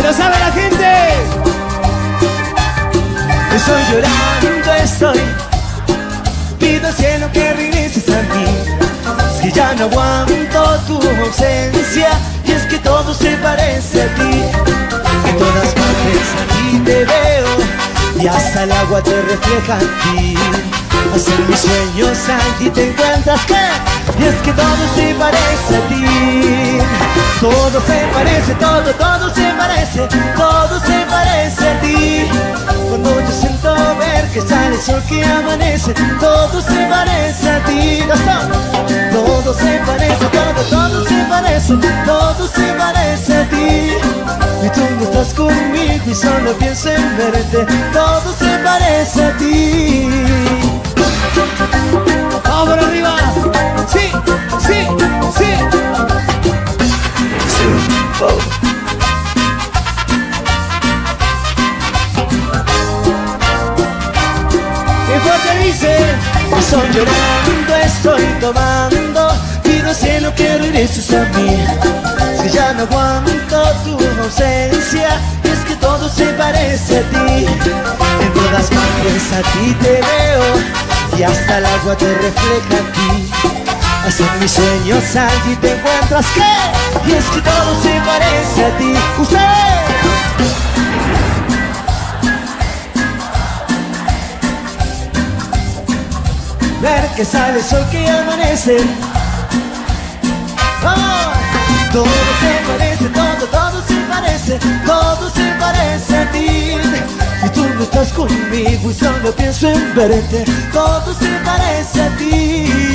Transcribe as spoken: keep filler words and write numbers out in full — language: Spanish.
lo sabe la gente. Estoy llorando, estoy. Pido al cielo que regreses a mí. Es que ya no aguanto tu ausencia. Y es que todo se parece a ti. En todas partes a ti te veo. Y hasta el agua te refleja en ti. Hasta en mis sueños allí te encuentras que. Y es que todo se parece a ti. Todo se parece, todo, todo se parece. Todo se parece a ti. Cuando yo siento ver que sale el sol que amanece. Todo se parece a ti. Gastón. Todo se parece, todo, todo se parece. Todo se parece a ti. Y tú no estás conmigo y solo pienso en verte. Todo se parece a ti. Vamos por arriba. Sí, sí, sí. Oh. ¿Qué fuerte dice? Estoy llorando, estoy tomando. Pido al cielo que regreses a mí. Es que ya no aguanto tu ausencia. Y es que todo se parece a ti. En todas partes a ti te veo. Y hasta el agua te refleja en ti. Hasta en mis sueños allí te encuentras que. Y es que todo se parece a ti. ¡Usted! Ver que sale el sol que amanece. Oh, todo se parece, todo, todo se parece. Todo se parece a ti. Y tú no estás conmigo y solo pienso en verte. Todo se parece a ti.